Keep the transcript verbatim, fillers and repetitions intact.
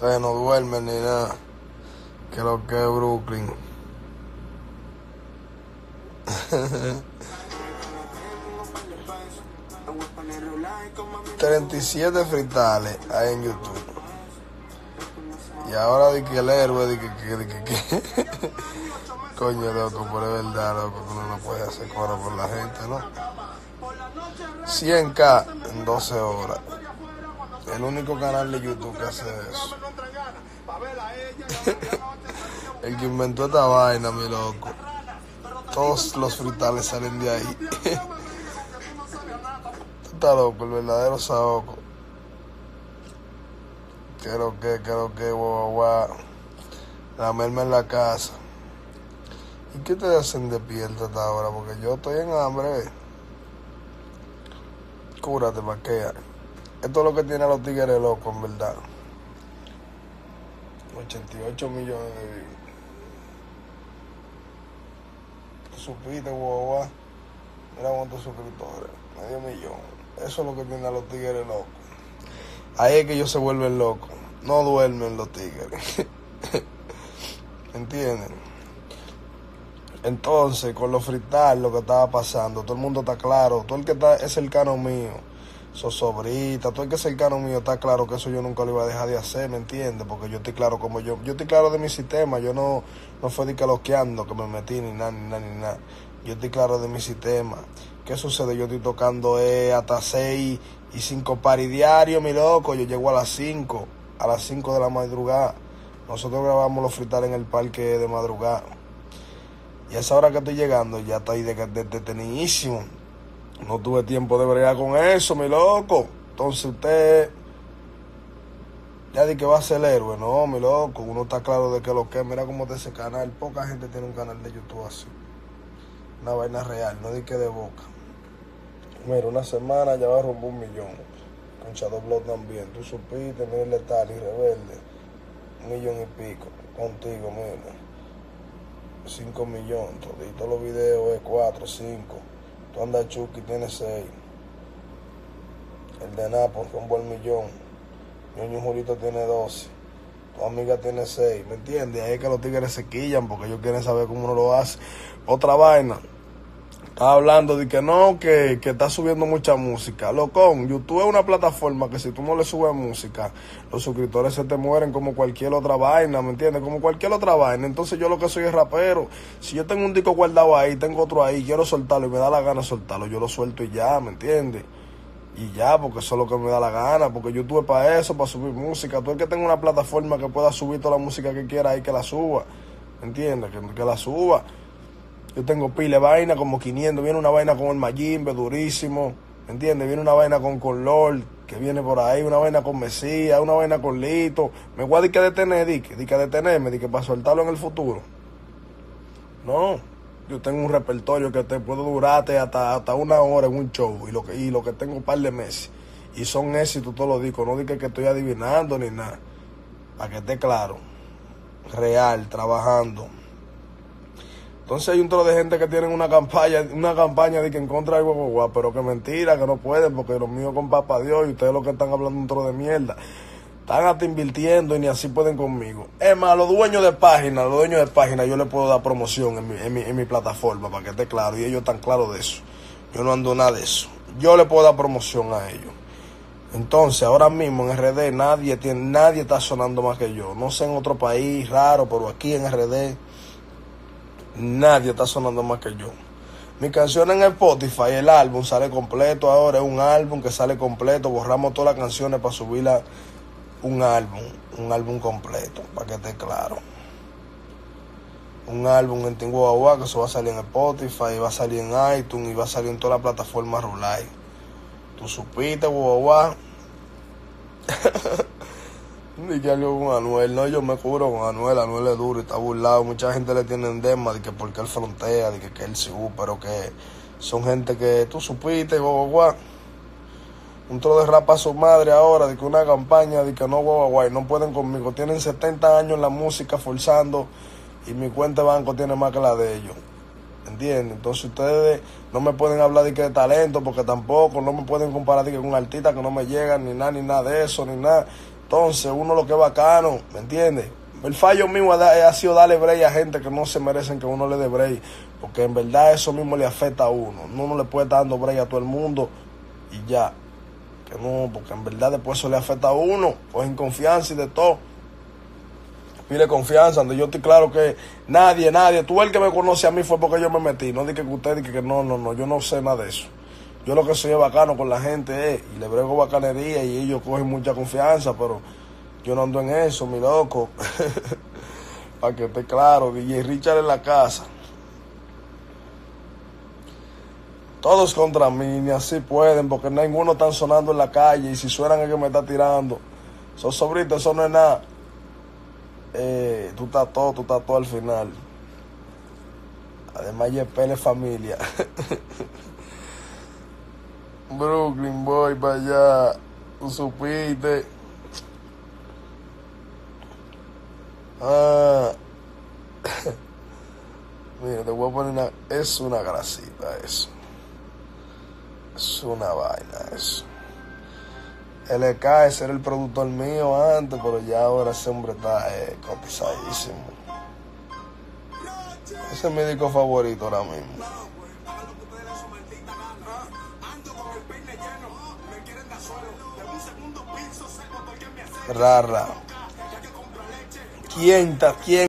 Ustedes no duermen ni nada. Que lo que es Brooklyn. treinta y siete fritales hay en YouTube. Y ahora di que el héroe, di que, que, di que, que. Coño, loco, pero es verdad, loco, que uno no puede hacer coro por la gente, ¿no? cien K en doce horas. El único canal de YouTube que hace eso. El que inventó esta vaina, mi loco. Todos los fritales salen de ahí. Tú estás loco, el verdadero saoco. Quiero que, quiero que, guau, guau. La merma en la casa. ¿Y qué te hacen despierta hasta ahora? Porque yo estoy en hambre. Cúrate, pa' que. Esto es lo que tiene a los tigres locos, en verdad. ochenta y ocho millones de views. Supiste, guau, guau. Mira cuántos suscriptores. Medio millón. Eso es lo que tiene a los tigres locos. Ahí es que ellos se vuelven locos. No duermen los tigres. ¿Entienden? Entonces, con los frital, lo que estaba pasando, todo el mundo está claro. Todo el que está, es cercano mío, Sosobrita, todo el que es cercano mío está claro que eso yo nunca lo iba a dejar de hacer, ¿me entiendes? Porque yo estoy claro como yo, yo estoy claro de mi sistema. Yo no, no fue de que loqueando que me metí ni nada, ni nada, ni nada. Yo estoy claro de mi sistema. ¿Qué sucede? Yo estoy tocando eh, hasta seis y cinco paris diarios, mi loco. Yo llego a las cinco, a las cinco de la madrugada. Nosotros grabamos los fritales en el parque de madrugada. Y a esa hora que estoy llegando ya está ahí detenidísimo. De, de, de no tuve tiempo de bregar con eso, mi loco. Entonces usted ya di que va a ser el héroe. No, mi loco, uno está claro de que lo que es. Mira cómo está ese canal. Poca gente tiene un canal de YouTube así. Una vaina real, no di que de boca. Mira, una semana ya va a romper un millón. Con Shadow Blood también. Tú supiste, mira Letal y Rebelde. Un millón y pico. Contigo, mira. cinco millones. Todos los videos es cuatro, cinco. Tú andas Chucky, tiene seis. El de Napo rompo el millón. Ñoño Julito tiene doce. Tu amiga tiene seis. ¿Me entiendes? Ahí es que los tigres se quillan porque ellos quieren saber cómo uno lo hace. Otra vaina. Estaba hablando de que no, que, que está subiendo mucha música. Locón, YouTube es una plataforma que si tú no le subes música, los suscriptores se te mueren como cualquier otra vaina, ¿me entiendes? Como cualquier otra vaina. Entonces yo lo que soy es rapero. Si yo tengo un disco guardado ahí, tengo otro ahí, quiero soltarlo y me da la gana soltarlo, yo lo suelto y ya, ¿me entiendes? Y ya, porque eso es lo que me da la gana, porque YouTube es para eso, para subir música. Tú el que tenga una plataforma que pueda subir toda la música que quiera ahí, que la suba, ¿me entiendes? Que, que la suba. Yo tengo pile vaina, como quinientos. Viene una vaina con el Mayimbe, durísimo. ¿Me entiendes? Viene una vaina con, con Lord, que viene por ahí. Una vaina con Mesías, una vaina con Lito. Me voy a decir que detener, di que, di que detenerme, di que para soltarlo en el futuro. No, yo tengo un repertorio que te puedo durarte hasta, hasta una hora en un show. Y lo que, y lo que tengo un par de meses. Y son éxitos todos los discos. No di que, que estoy adivinando ni nada. Para que esté claro. Real, trabajando. Entonces hay un trozo de gente que tienen una campaña, una campaña de que en contra de guau, guau, pero que mentira, que no pueden, porque los míos con papá Dios y ustedes lo que están hablando un trozo de mierda. Están hasta invirtiendo y ni así pueden conmigo. Es más, los dueños de página, los dueños de página, yo les puedo dar promoción en mi, en mi, en mi plataforma, para que esté claro, y ellos están claros de eso. Yo no ando nada de eso. Yo le puedo dar promoción a ellos. Entonces, ahora mismo en R D nadie tiene, nadie está sonando más que yo. No sé en otro país raro, pero aquí en R D nadie está sonando más que yo. Mi canción en Spotify, el álbum sale completo ahora, es un álbum que sale completo. Borramos todas las canciones para subirla un álbum, un álbum completo, para que esté claro. Un álbum en Tinguahua que eso va a salir en Spotify, va a salir en iTunes y va a salir en todas las plataformas Rulay. Tú supiste, guau. Y que algo con Anuel, no, yo me cubro con Anuel, Anuel es duro y está burlado, mucha gente le tiene endema de que porque él frontea, de que, que él sí, pero que son gente que tú supiste, guau, guau. Un trozo de rap a su madre ahora, de que una campaña, de que no, guau, guau, no pueden conmigo, tienen setenta años en la música forzando y mi cuenta de banco tiene más que la de ellos, ¿entienden? Entonces ustedes no me pueden hablar de que de talento, porque tampoco, no me pueden comparar de que con artistas que no me llegan, ni nada, ni nada de eso, ni nada. Entonces, uno lo que es bacano, ¿me entiendes? El fallo mío ha, ha sido darle break a gente que no se merecen que uno le dé break, porque en verdad eso mismo le afecta a uno. Uno no le puede estar dando break a todo el mundo y ya. Que no, porque en verdad después eso le afecta a uno, pues en confianza y de todo. Pide confianza, donde yo estoy claro que nadie, nadie, tú el que me conoce a mí fue porque yo me metí, no dije que usted dije que no, no, no, yo no sé nada de eso. Yo lo que soy es bacano con la gente, eh, y le brego bacanería y ellos cogen mucha confianza, pero yo no ando en eso, mi loco. Para que esté claro, D J Richard en la casa. Todos contra mí, ni así pueden, porque ninguno está sonando en la calle, y si suenan es que me está tirando. Son sobritos, eso no es nada. Eh, tú estás todo, tú estás todo al final. Además, Yepel es familia. Brooklyn Boy, para allá. Tú supiste. Ah. Mira, te voy a poner una... Es una grasita eso. Es una vaina eso. L K, ese era el productor mío antes, pero ya ahora ese hombre está eh, cotizadísimo. Ese es mi disco favorito ahora mismo. Rara. ¿Quién está? ¿Quién?